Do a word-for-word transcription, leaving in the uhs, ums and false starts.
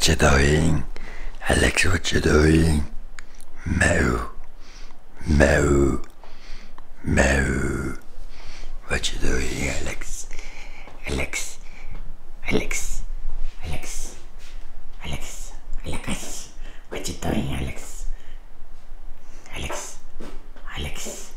What you doing? Alex, what you doing? Meow. Meow. Meow. What you doing, Alex? Alex. Alex. Alex. Alex. Alex. What you doing, Alex? Alex. Alex.